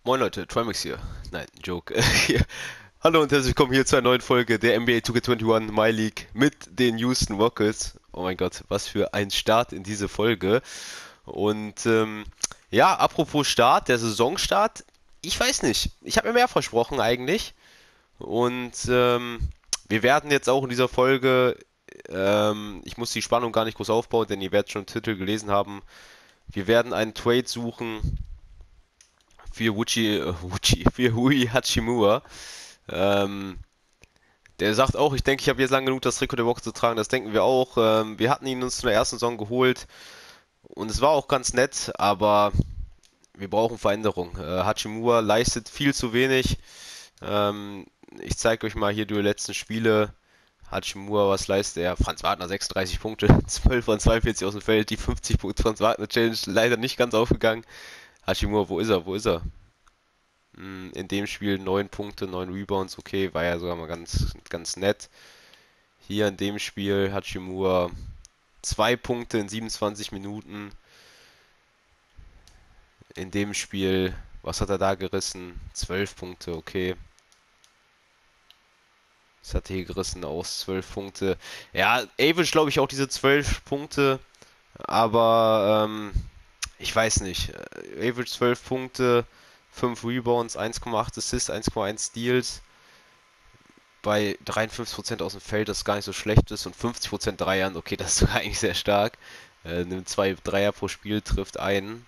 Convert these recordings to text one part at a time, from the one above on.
Moin Leute, Trimax hier. Nein, Joke. Hier. Hallo und herzlich willkommen hier zu einer neuen Folge der NBA 2K21 My League mit den Houston Rockets. Oh mein Gott, was für ein Start in diese Folge. Und ja, apropos Start, der Saisonstart, ich weiß nicht. Ich habe mir mehr versprochen eigentlich. Und wir werden jetzt auch in dieser Folge, ich muss die Spannung gar nicht groß aufbauen, denn ihr werdet schon den Titel gelesen haben. Wir werden einen Trade suchen für Rui Hachimura. Ähm, Der sagt auch, ich denke, ich habe jetzt lang genug das Trikot der Woche zu tragen. Das denken wir auch. Wir hatten ihn uns in der ersten Saison geholt und es war auch ganz nett, aber wir brauchen Veränderung. Hachimura leistet viel zu wenig. Ähm, Ich zeige euch mal hier die letzten Spiele. Hachimura, was leistet er? Franz Wagner 36 Punkte, 12 von 42 aus dem Feld. Die 50 Punkte Franz Wagner Challenge leider nicht ganz aufgegangen. Hachimura, wo ist er? Wo ist er? In dem Spiel 9 Punkte, 9 Rebounds, okay, war ja sogar mal ganz nett. Hier in dem Spiel hat Shimura 2 Punkte in 27 Minuten. In dem Spiel, was hat er da gerissen? 12 Punkte, okay. Das hat er hier gerissen aus 12 Punkte. Ja, Average glaube ich auch diese 12 Punkte, aber ich weiß nicht. Average 12 Punkte, 5 Rebounds, 1,8 Assists, 1,1 Steals. Bei 53% aus dem Feld, das gar nicht so schlecht ist, und 50% Dreiern, okay, das ist sogar eigentlich sehr stark. Nimmt 2 Dreier pro Spiel, trifft einen.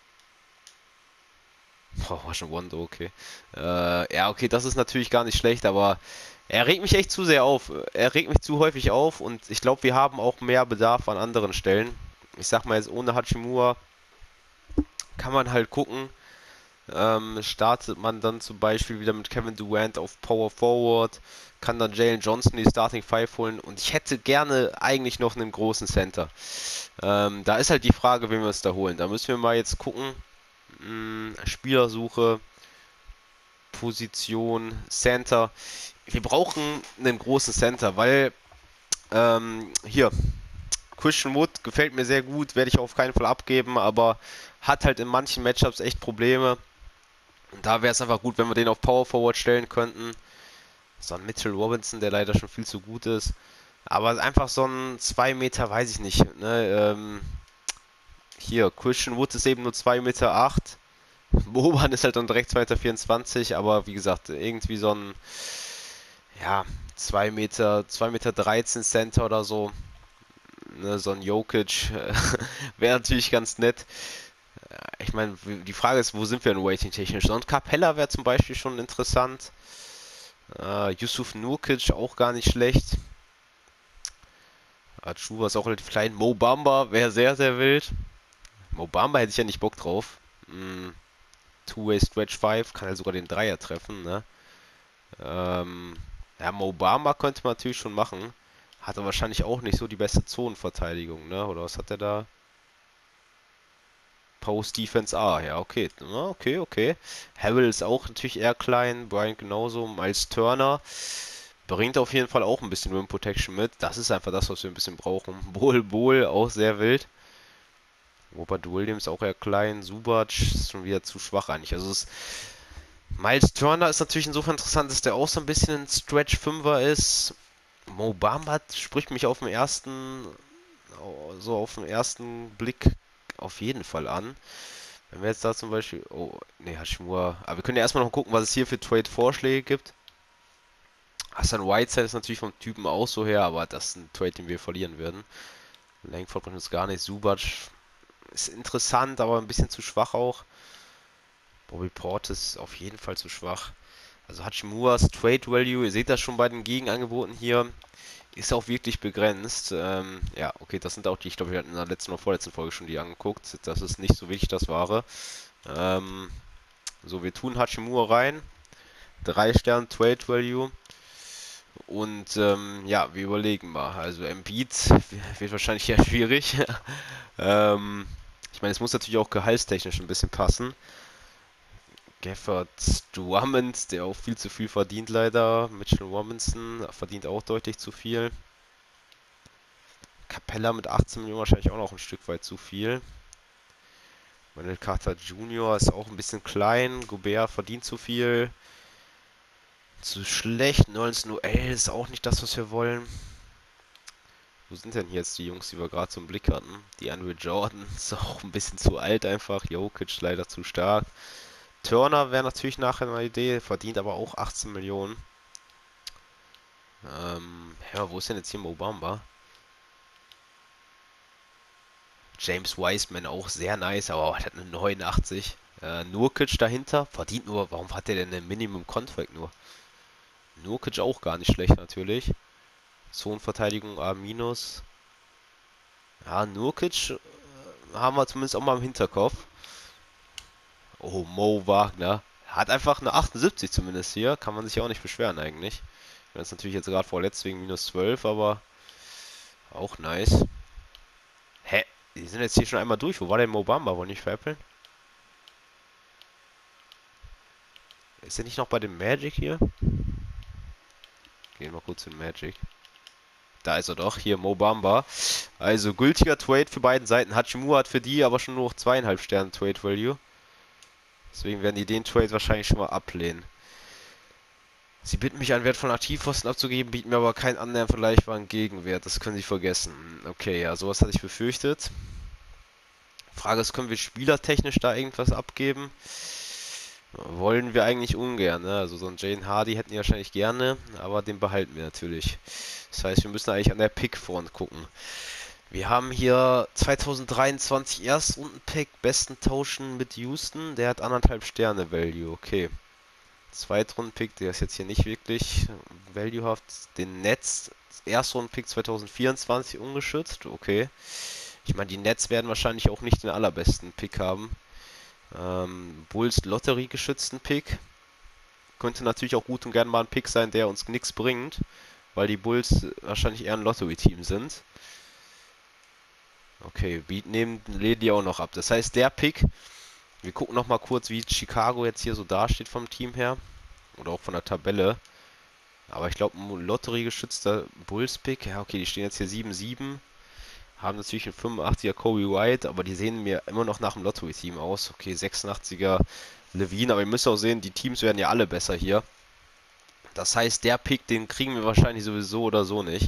Boah, war schon Wonder, okay. Ja, okay, das ist natürlich gar nicht schlecht, aber er regt mich echt zu sehr auf. Er regt mich zu häufig auf und ich glaube, wir haben auch mehr Bedarf an anderen Stellen. Ich sag mal jetzt, ohne Hachimura kann man halt gucken. Startet man dann zum Beispiel wieder mit Kevin Durant auf Power Forward, kann dann Jalen Johnson die Starting Five holen und ich hätte gerne eigentlich noch einen großen Center. Da ist halt die Frage, wen wir uns da holen. Da müssen wir mal jetzt gucken. Spielersuche, Position, Center. Wir brauchen einen großen Center, weil hier Christian Wood gefällt mir sehr gut, werde ich auf keinen Fall abgeben, aber hat halt in manchen Matchups echt Probleme. Und da wäre es einfach gut, wenn wir den auf Power Forward stellen könnten. So ein Mitchell Robinson, der leider schon viel zu gut ist. Aber einfach so ein 2 Meter, weiß ich nicht. Ne? Hier, Christian Wood ist eben nur 2 Meter 8. Boban ist halt dann direkt 2,24 Meter, aber wie gesagt, irgendwie so ein, ja, 2 Meter 13 Center oder so. Ne? So ein Jokic wäre natürlich ganz nett. Ich meine, die Frage ist, wo sind wir in Rating technisch? So ein Capella wäre zum Beispiel schon interessant. Yusuf Nurkic auch gar nicht schlecht. Achuba ist auch relativ klein. Mo Bamba wäre sehr, sehr wild. Mo Bamba hätte ich ja nicht Bock drauf. Two-Way Stretch 5 kann er sogar den Dreier treffen, ne? Ähm, ja, Mo Bamba könnte man natürlich schon machen. Hat er wahrscheinlich auch nicht so die beste Zonenverteidigung, ne? Oder was hat er da? Post Defense A, ja, okay. Ja, okay, okay. Harrell ist auch natürlich eher klein. Bryant genauso. Miles Turner. Bringt auf jeden Fall auch ein bisschen Rim Protection mit. Das ist einfach das, was wir ein bisschen brauchen. Bol auch sehr wild. Robert Williams auch eher klein. Subac ist schon wieder zu schwach eigentlich. Miles Turner ist natürlich insofern interessant, dass der auch so ein bisschen ein Stretch Fünfer ist. Mo Bamba spricht mich so auf den ersten Blick auf jeden Fall an. Wenn wir jetzt da zum Beispiel, oh, ne, Hashimura. Aber wir können ja erstmal noch gucken, was es hier für Trade-Vorschläge gibt. Hassan Whiteside ist natürlich vom Typen auch so her, aber das ist ein Trade, den wir verlieren werden. Langford bringt uns gar nicht. Subac ist interessant, aber ein bisschen zu schwach auch. Bobby Portis ist auf jeden Fall zu schwach. Also Hachimuras Trade Value, ihr seht das schon bei den Gegenangeboten hier, ist auch wirklich begrenzt. Ja, okay, das sind auch die, ich glaube, wir hatten in der letzten oder vorletzten Folge schon die angeguckt. Das ist nicht so wichtig, das Wahre. Ähm, so, wir tun Hachimura rein. 3 Sterne Trade Value. Und ja, wir überlegen mal. Also Embiid wird wahrscheinlich ja schwierig. ähm, Ich meine, es muss natürlich auch gehaltstechnisch ein bisschen passen. Gafford Drummond, der auch viel zu viel verdient leider. Mitchell Robinson verdient auch deutlich zu viel. Capella mit 18 Millionen wahrscheinlich auch noch ein Stück weit zu viel. Wendell Carter Jr. ist auch ein bisschen klein. Gobert verdient zu viel. Zu schlecht. 19 UL ist auch nicht das, was wir wollen. Wo sind denn hier jetzt die Jungs, die wir gerade zum Blick hatten? Die Andre Jordan ist auch ein bisschen zu alt einfach. Jokic leider zu stark. Turner wäre natürlich nachher eine Idee, verdient aber auch 18 Millionen. Ja, wo ist denn jetzt hier Mo Bamba? James Wiseman auch sehr nice, aber hat eine 89. Nurkic dahinter, verdient nur, warum hat der denn ein Minimum Contract nur? Nurkic auch gar nicht schlecht natürlich. Zonenverteidigung A-. Ja, Nurkic haben wir zumindest auch mal im Hinterkopf. Oh, Mo Wagner. Hat einfach eine 78 zumindest hier. Kann man sich ja auch nicht beschweren eigentlich. Das ist natürlich jetzt gerade vorletzt wegen -12, aber auch nice. Hä? Die sind jetzt hier schon einmal durch. Wo war denn Mo Bamba? Wollen nicht veräppeln? Ist er nicht noch bei dem Magic hier? Gehen wir kurz in Magic. Da ist er doch. Hier Mo Bamba. Also gültiger Trade für beiden Seiten. Hachimura hat für die aber schon nur noch 2,5 Sterne Trade Value. Deswegen werden die den Trade wahrscheinlich schon mal ablehnen. Sie bitten mich, einen wertvollen Aktivposten abzugeben, bieten mir aber keinen annähernd vergleichbaren Gegenwert. Das können Sie vergessen. Okay, ja, sowas hatte ich befürchtet. Frage ist, können wir spielertechnisch da irgendwas abgeben? Wollen wir eigentlich ungern, ne? Also so einen Jane Hardy hätten wir wahrscheinlich gerne, aber den behalten wir natürlich. Das heißt, wir müssen eigentlich an der Pick-Front gucken. Wir haben hier 2023 Erstrunden-Pick, besten tauschen mit Houston, der hat 1,5 Sterne Value, okay. Zweitrunden-Pick, der ist jetzt hier nicht wirklich valuehaft. Den Nets, Erstrunden-Pick 2024 ungeschützt, okay. Ich meine, die Nets werden wahrscheinlich auch nicht den allerbesten Pick haben. Bulls Lotterie geschützten Pick. Könnte natürlich auch gut und gern mal ein Pick sein, der uns nichts bringt, weil die Bulls wahrscheinlich eher ein Lottery-Team sind. Okay, Beat nehmen, lehnen die auch noch ab. Das heißt, der Pick, wir gucken noch mal kurz, wie Chicago jetzt hier so dasteht vom Team her. Oder auch von der Tabelle. Aber ich glaube, ein Lotterie-geschützter Bulls-Pick, ja okay, die stehen jetzt hier 7-7. Haben natürlich einen 85er Kobe White, aber die sehen mir immer noch nach dem Lottery-Team aus. Okay, 86er Levine, aber ihr müsst auch sehen, die Teams werden ja alle besser hier. Das heißt, der Pick, den kriegen wir wahrscheinlich sowieso oder so nicht.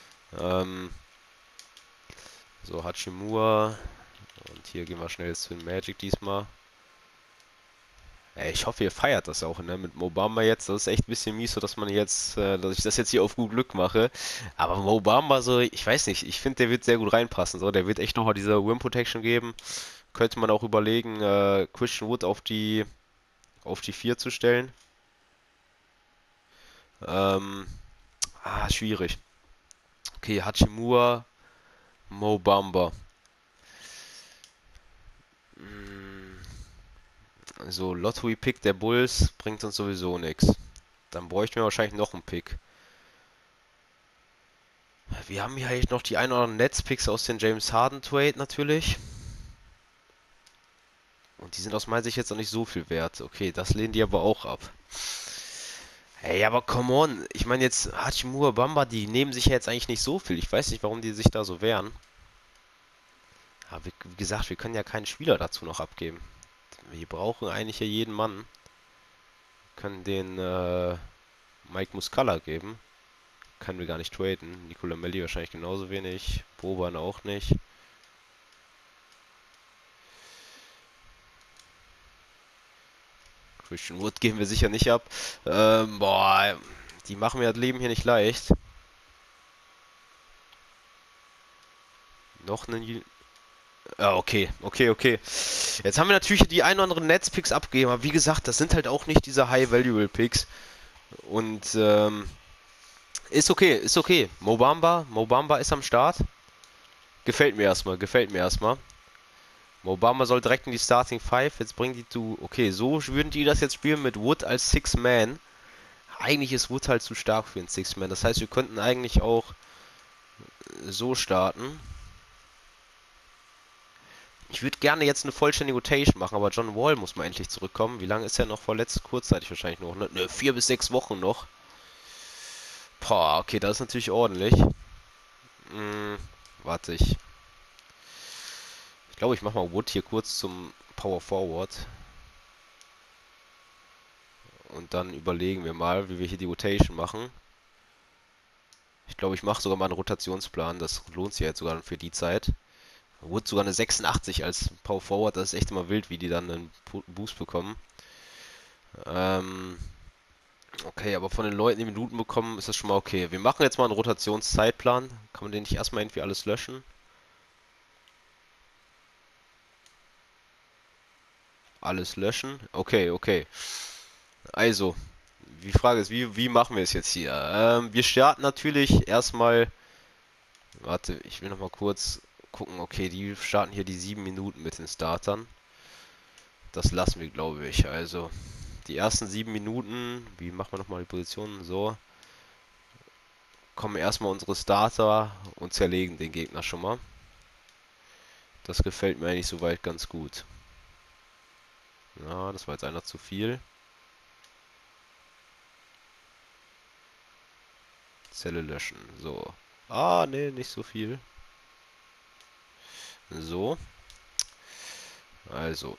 So, Hachimura. Und hier gehen wir schnell jetzt zu den Magic diesmal. Ey, ich hoffe, ihr feiert das auch, ne? Mit Mo Bamba jetzt. Das ist echt ein bisschen mies, so dass man jetzt, dass ich das jetzt hier auf gut Glück mache. Aber Mo Bamba, so, ich weiß nicht, ich finde, der wird sehr gut reinpassen. So, der wird echt nochmal diese Rim Protection geben. Könnte man auch überlegen, Christian Wood auf die 4 zu stellen. Ähm, schwierig. Okay, Hachimura, Mo Bamba. So, Lottery-Pick der Bulls bringt uns sowieso nichts. Dann bräuchten wir wahrscheinlich noch einen Pick. Wir haben hier eigentlich noch die ein oder anderen Netzpicks aus den James Harden Trade natürlich. Und die sind aus meiner Sicht jetzt noch nicht so viel wert. Okay, das lehnen die aber auch ab. Ey, aber come on. Ich meine jetzt Hachimura, Bamba, die nehmen sich ja jetzt eigentlich nicht so viel. Ich weiß nicht, warum die sich da so wehren. Aber wie gesagt, wir können ja keinen Spieler dazu noch abgeben. Wir brauchen eigentlich hier jeden Mann. Wir können den Mike Muscala geben. Können wir gar nicht traden. Nicola Melli wahrscheinlich genauso wenig. Boban auch nicht. Christian Wood geben wir sicher nicht ab. Boah, die machen mir das Leben hier nicht leicht. Noch einen. Ja, okay. Jetzt haben wir natürlich die ein oder anderen Netzpicks abgegeben, aber wie gesagt, das sind halt auch nicht diese High-Valuable-Picks. Und ist okay. Mo Bamba ist am Start. Gefällt mir erstmal. Mo Bamba soll direkt in die Starting Five. Jetzt bringen die zu. Okay, so würden die das jetzt spielen mit Wood als Six-Man. Eigentlich ist Wood halt zu stark für einen Six-Man. Das heißt, wir könnten eigentlich auch so starten. Ich würde gerne jetzt eine vollständige Rotation machen, aber John Wall muss mal endlich zurückkommen. Wie lange ist er noch verletzt? Kurzzeitig wahrscheinlich noch, ne? 4 bis 6 Wochen noch. Boah, okay, das ist natürlich ordentlich. Warte, ich glaube, ich mache mal Wood hier kurz zum Power Forward. Und dann überlegen wir mal, wie wir hier die Rotation machen. Ich glaube, ich mache sogar mal einen Rotationsplan. Das lohnt sich jetzt sogar für die Zeit. Wood sogar eine 86 als Power Forward. Das ist echt immer wild, wie die dann einen Boost bekommen. Okay, aber von den Leuten, die Minuten bekommen, ist das schon mal okay. Wir machen jetzt mal einen Rotationszeitplan. Kann man den nicht erstmal irgendwie alles löschen? Alles löschen? Okay, okay. Also, die Frage ist, wie machen wir es jetzt hier? Wir starten natürlich erstmal. Warte, ich will noch mal kurz gucken. Okay, die starten hier die 7 Minuten mit den Startern. Das lassen wir, glaube ich. Also, die ersten 7 Minuten, wie machen wir nochmal die Positionen? So, kommen erstmal unsere Starter und zerlegen den Gegner schon mal. Das gefällt mir eigentlich soweit ganz gut. Ja, das war jetzt einer zu viel. Zelle löschen. So. Ah, nee, nicht so viel. So. Also.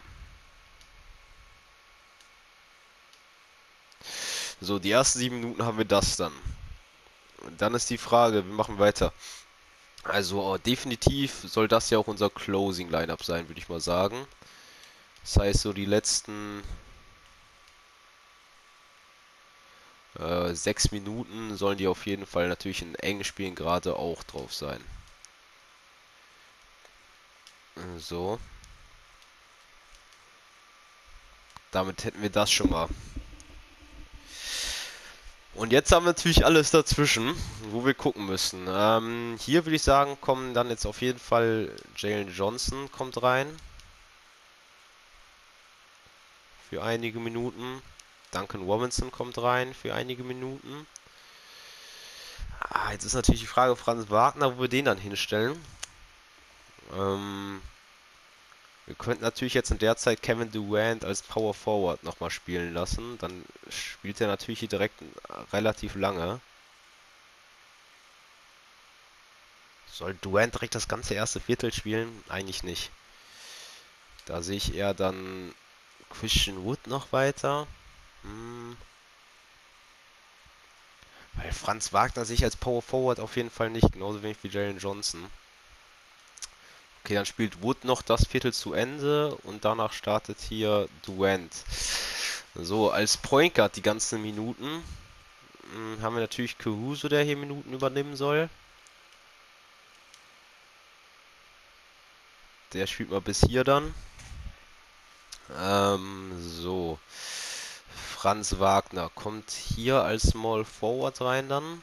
So, die ersten 7 Minuten haben wir das dann. Und dann ist die Frage, wir machen weiter. Also, definitiv soll das ja auch unser Closing-Lineup sein, würde ich mal sagen. Das heißt, so die letzten 6 Minuten sollen die auf jeden Fall natürlich in engen Spielen gerade auch drauf sein. So. Damit hätten wir das schon mal. Und jetzt haben wir natürlich alles dazwischen, wo wir gucken müssen. Hier würde ich sagen, kommen dann jetzt auf jeden Fall Jalen Johnson kommt rein. Für einige Minuten. Duncan Robinson kommt rein für einige Minuten. Jetzt ist natürlich die Frage, Franz Wagner, wo wir den dann hinstellen. Wir könnten natürlich jetzt in der Zeit Kevin Durant als Power Forward nochmal spielen lassen. Dann spielt er natürlich hier direkt relativ lange. Soll Durant direkt das ganze erste Viertel spielen? Eigentlich nicht. Da sehe ich eher dann Christian Wood noch weiter. Weil Franz Wagner sehe ich als Power Forward auf jeden Fall nicht, genauso wenig wie Jalen Johnson. Okay, dann spielt Wood noch das Viertel zu Ende und danach startet hier Durant. So, als Point Guard die ganzen Minuten haben wir natürlich Caruso, der hier Minuten übernehmen soll. Der spielt mal bis hier dann. So. Franz Wagner kommt hier als Small Forward rein dann.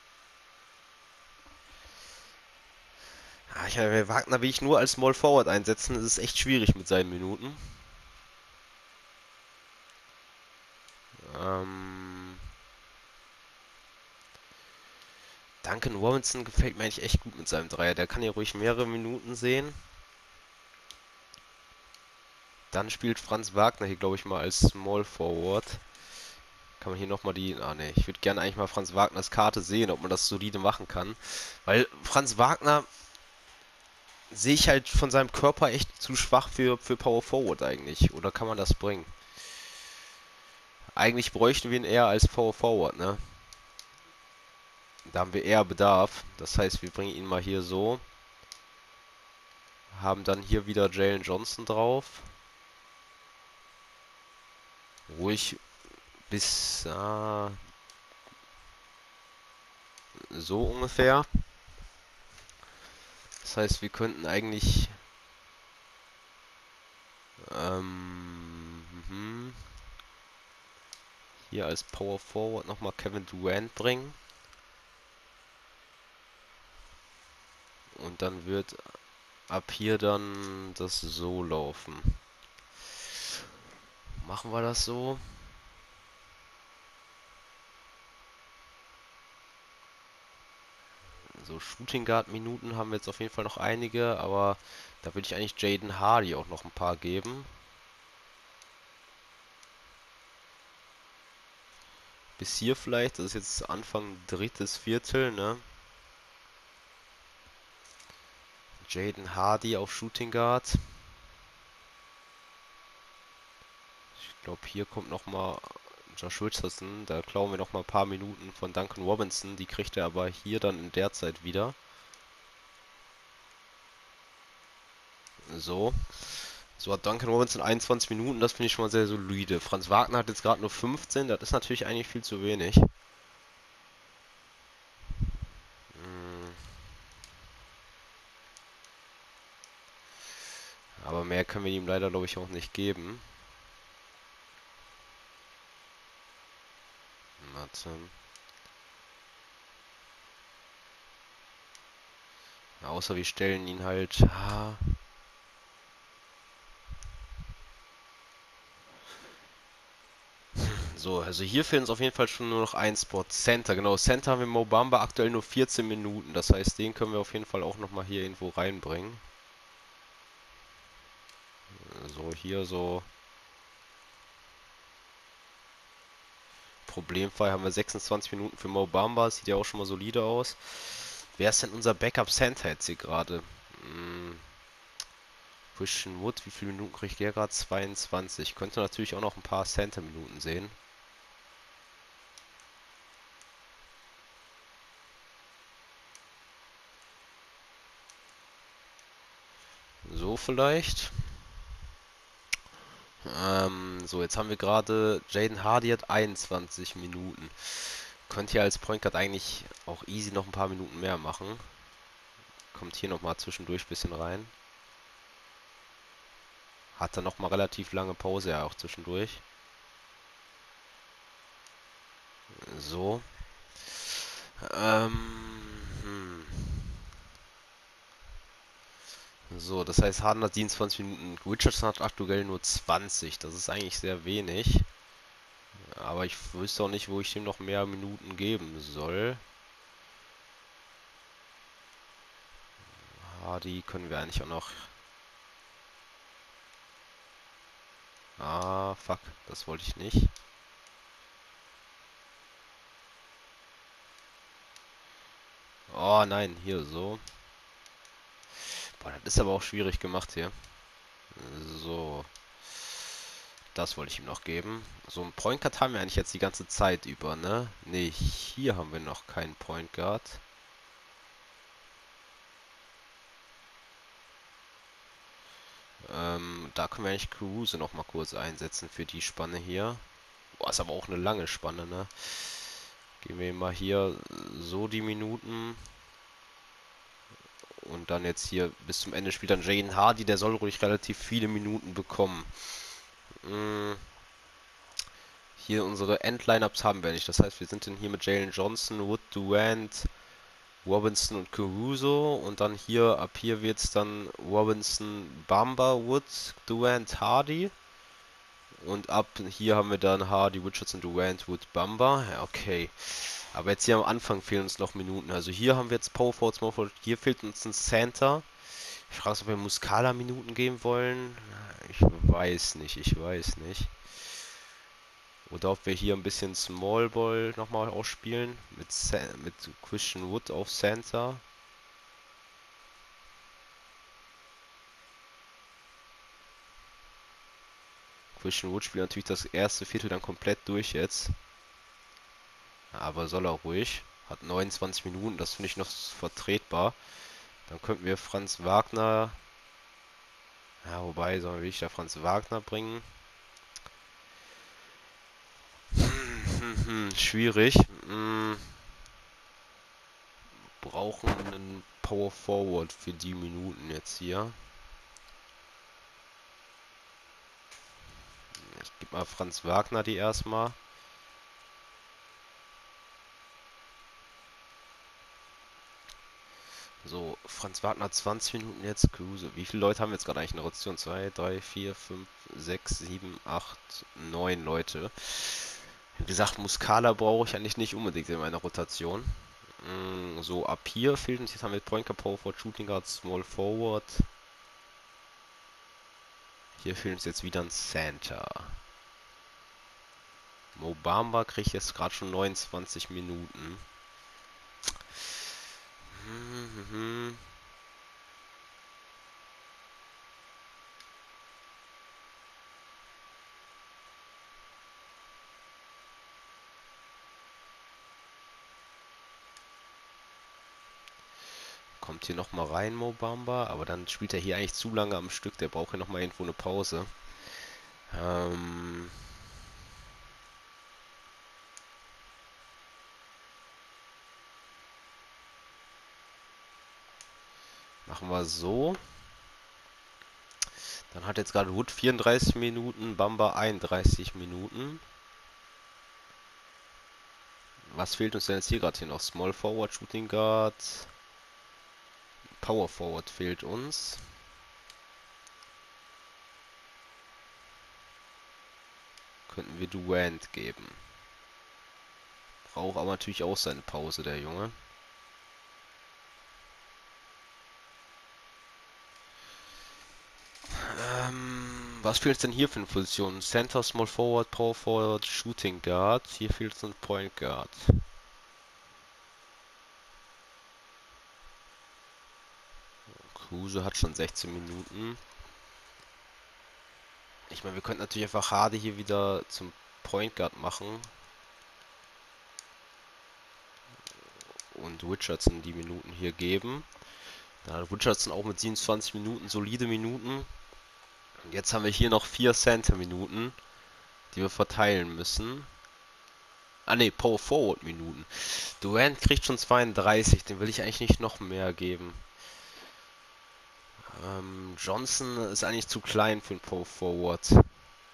Wagner will ich nur als Small Forward einsetzen. Das ist echt schwierig mit seinen Minuten. Duncan Robinson gefällt mir eigentlich echt gut mit seinem Dreier. Der kann ja ruhig mehrere Minuten sehen. Dann spielt Franz Wagner hier, glaube ich, mal als Small Forward. Kann man hier nochmal die... ne, ich würde gerne eigentlich mal Franz Wagners Karte sehen, ob man das solide machen kann. Weil Franz Wagner sehe ich halt von seinem Körper echt zu schwach für Power Forward eigentlich. Oder kann man das bringen? Eigentlich bräuchten wir ihn eher als Power Forward, ne? Da haben wir eher Bedarf. Das heißt, wir bringen ihn mal hier so. Haben dann hier wieder Jalen Johnson drauf. Ruhig bis so ungefähr. Das heißt, wir könnten eigentlich hier als Power Forward nochmal Kevin Durant bringen. Und dann wird ab hier dann das so laufen. Machen wir das so? So, Shooting Guard Minuten haben wir jetzt auf jeden Fall noch einige, aber da würde ich eigentlich Jaden Hardy auch noch ein paar geben. Bis hier vielleicht, das ist jetzt Anfang drittes Viertel, ne? Jaden Hardy auf Shooting Guard. Ich glaube, hier kommt nochmal Josh Richardson. Da klauen wir nochmal ein paar Minuten von Duncan Robinson. Die kriegt er aber hier dann in der Zeit wieder. So. So hat Duncan Robinson 21 Minuten. Das finde ich schon mal sehr solide. Franz Wagner hat jetzt gerade nur 15. Das ist natürlich eigentlich viel zu wenig. Hm, aber mehr können wir ihm leider, glaube ich, auch nicht geben. Warte. Außer wir stellen ihn halt. So, also hier fehlen uns auf jeden Fall schon nur noch ein Spot. Center, genau. Center haben wir Mo Bamba aktuell nur 14 Minuten. Das heißt, den können wir auf jeden Fall auch nochmal hier irgendwo reinbringen. So, hier so. Problemfrei haben wir 26 Minuten für Mo Bamba. Sieht ja auch schon mal solide aus. Wer ist denn unser Backup Center jetzt hier gerade? Christian Wood, wie viele Minuten kriegt der gerade? 22. Könnte natürlich auch noch ein paar Center-Minuten sehen. So vielleicht. So, jetzt haben wir gerade, Jaden Hardy hat 21 Minuten. Könnte ja als Point Guard eigentlich auch easy noch ein paar Minuten mehr machen. Kommt hier nochmal zwischendurch ein bisschen rein. Hat dann nochmal relativ lange Pause ja auch zwischendurch. So. Ähm, hm. So, das heißt, Harden hat 27 Minuten. Richardson hat aktuell nur 20. Das ist eigentlich sehr wenig. Aber ich wüsste auch nicht, wo ich ihm noch mehr Minuten geben soll. Hardy können wir eigentlich auch noch. Ah, fuck. Das wollte ich nicht. Oh nein, hier so. Boah, das ist aber auch schwierig gemacht hier. So. Das wollte ich ihm noch geben. So ein Point Guard haben wir eigentlich jetzt die ganze Zeit über, ne? Ne, hier haben wir noch keinen Point Guard. Da können wir eigentlich Caruso noch mal kurz einsetzen für die Spanne hier. Boah, ist aber auch eine lange Spanne, ne? Geben wir ihm mal hier so die Minuten. Und dann jetzt hier bis zum Ende spielt dann Jaden Hardy. Der soll ruhig relativ viele Minuten bekommen. Mm, Hier unsere Endlineups haben wir nicht. Das heißt, wir sind dann hier mit Jalen Johnson, Wood, Durant, Robinson und Caruso. Und dann hier, ab hier wird es dann Robinson, Bamba, Wood, Durant, Hardy. Und ab hier haben wir dann Hardy, Richardson, Durant, Wood, Bamba. Ja, okay. Aber jetzt hier am Anfang fehlen uns noch Minuten. Also hier haben wir jetzt Power Forward, Small Forward. Hier fehlt uns ein Center. Ich frage mich, ob wir Muscala Minuten geben wollen. Ich weiß nicht, ich weiß nicht. Oder ob wir hier ein bisschen Small Ball nochmal ausspielen. Mit Christian Wood auf Center. Christian Wood spielt natürlich das erste Viertel dann komplett durch jetzt. Aber soll er ruhig. Hat 29 Minuten, das finde ich noch vertretbar. Dann könnten wir Franz Wagner. Ja, wobei, sollen wir wirklich da Franz Wagner bringen? Schwierig. Brauchen einen Power Forward für die Minuten jetzt hier. Ich gebe mal Franz Wagner die erstmal. So, Franz Wagner 20 Minuten jetzt. Kruse. Wie viele Leute haben wir jetzt gerade eigentlich in der Rotation? 2, 3, 4, 5, 6, 7, 8, 9 Leute. Wie gesagt, Muscala brauche ich eigentlich nicht unbedingt in meiner Rotation. So, ab hier fehlt uns, jetzt haben wir Point Guard, Power Forward, Shooting Guard, Small Forward. Hier fehlt uns jetzt wieder ein Center. Mo Bamba kriegt jetzt gerade schon 29 Minuten. Kommt hier nochmal rein, Mo Bamba, aber dann spielt er hier eigentlich zu lange am Stück, der braucht hier nochmal irgendwo eine Pause. Machen wir so. Dann hat jetzt gerade Wood 34 Minuten, Bamba 31 Minuten. Was fehlt uns denn jetzt hier gerade noch? Small Forward, Shooting Guard. Power Forward fehlt uns. Könnten wir Durant geben. Braucht aber natürlich auch seine Pause, der Junge. Was fehlt es denn hier für eine Position? Center, Small Forward, Power Forward, Shooting Guard. Hier fehlt es ein Point Guard. Kruse hat schon 16 Minuten. Ich meine, wir könnten natürlich einfach Hardy hier wieder zum Point Guard machen. Und Richardson die Minuten hier geben. Dann hat Richardson auch mit 27 Minuten solide Minuten. Und jetzt haben wir hier noch 4 Center-Minuten, die wir verteilen müssen. Ah ne, Power Forward Minuten. Durant kriegt schon 32, den will ich eigentlich nicht noch mehr geben. Johnson ist eigentlich zu klein für einen Power Forward. Wir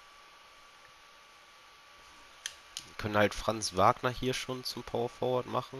können halt Franz Wagner hier schon zum Power Forward machen.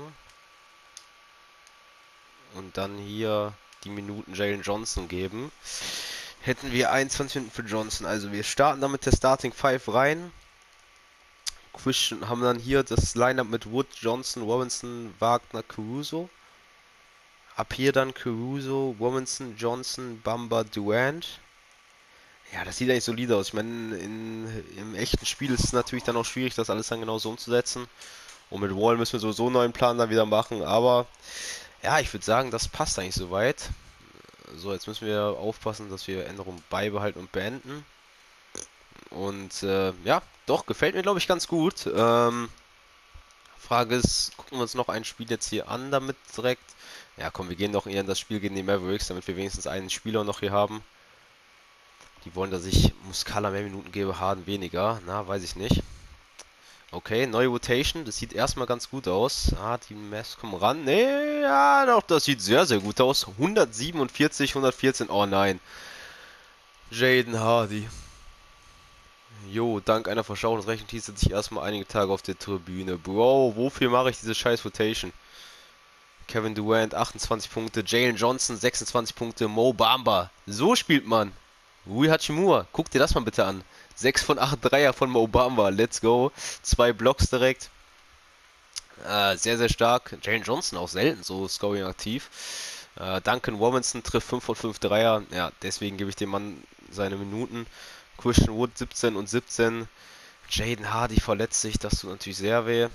Und dann hier die Minuten Jalen Johnson geben. Hätten wir 21 Minuten für Johnson. Also wir starten dann mit der Starting 5 rein. Haben dann hier das Lineup mit Wood, Johnson, Robinson, Wagner, Caruso. Ab hier dann Caruso, Robinson, Johnson, Bamba, Durant. Ja, das sieht eigentlich solide aus. Ich meine, im echten Spiel ist es natürlich dann auch schwierig, das alles dann genau so umzusetzen. Und mit Wall müssen wir sowieso einen neuen Plan dann wieder machen. Aber ja, ich würde sagen, das passt eigentlich soweit. So, jetzt müssen wir aufpassen, dass wir Änderungen beibehalten und beenden. Und ja, doch, gefällt mir, glaube ich, ganz gut. Frage ist, gucken wir uns noch ein Spiel jetzt hier an damit direkt. Ja, komm, wir gehen doch eher in das Spiel gegen die Mavericks, damit wir wenigstens einen Spieler noch hier haben. Die wollen, dass ich Muscala mehr Minuten gebe, Harden weniger. Na, weiß ich nicht. Okay, neue Rotation. Das sieht erstmal ganz gut aus. Ah, die Mavs kommen ran. Nee, ja, doch, das sieht sehr, sehr gut aus. 147, 114. Oh nein. Jaden Hardy. Jo, dank einer Verschauung des Rechenteams sitze ich erstmal einige Tage auf der Tribüne. Bro, wofür mache ich diese scheiß Rotation? Kevin Durant 28 Punkte, Jalen Johnson 26 Punkte, Mo Bamba. So spielt man. Rui Hachimura, guck dir das mal bitte an. 6 von 8 Dreier von Mo Bamba, let's go. 2 Blocks direkt. Sehr, sehr stark. Jalen Johnson auch selten so scoring aktiv. Duncan Robinson trifft 5 von 5 Dreier. Ja, deswegen gebe ich dem Mann seine Minuten. Christian Wood 17 und 17. Jaden Hardy verletzt sich, das tut natürlich sehr weh.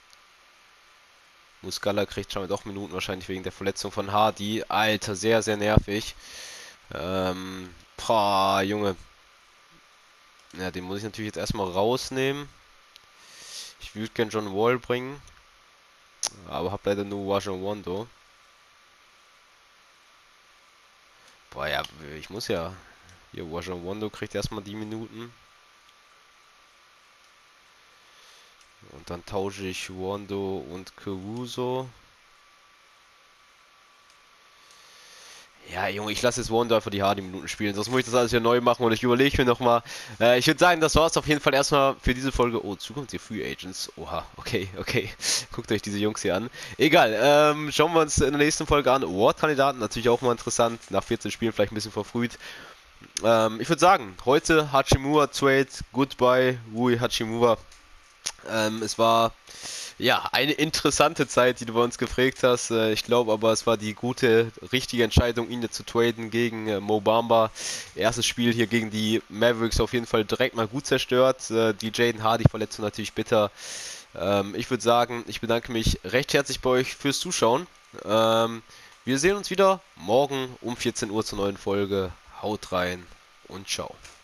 Muscala kriegt schon doch Minuten, wahrscheinlich wegen der Verletzung von Hardy. Alter, sehr, sehr nervig. Junge. Ja, den muss ich natürlich jetzt erstmal rausnehmen. Ich würde gern John Wall bringen. Aber habe leider nur Rajon Rondo. Boah, ja, ich muss ja. Hier, Rajon Rondo kriegt erstmal die Minuten. Und dann tausche ich Rondo und Caruso. Ja, Junge, ich lasse jetzt Rondo einfach die Hardy-Minuten spielen. Sonst muss ich das alles hier neu machen und ich überlege mir nochmal. Ich würde sagen, das war es auf jeden Fall erstmal für diese Folge. Oh, zukünftige Free Agents. Oha, okay, okay. Guckt euch diese Jungs hier an. Egal, schauen wir uns in der nächsten Folge an. Award-Kandidaten, natürlich auch mal interessant. Nach 14 Spielen vielleicht ein bisschen verfrüht. Ich würde sagen, heute Hachimura Trade. Goodbye, Rui Hachimura. Es war ja eine interessante Zeit, die du bei uns geprägt hast. Ich glaube aber, es war die gute, richtige Entscheidung, ihn jetzt zu traden gegen Mo Bamba. Erstes Spiel hier gegen die Mavericks auf jeden Fall direkt mal gut zerstört. Die Jaden Hardy-Verletzung natürlich bitter. Ich würde sagen, ich bedanke mich recht herzlich bei euch fürs Zuschauen. Wir sehen uns wieder morgen um 14 Uhr zur neuen Folge. Haut rein und ciao.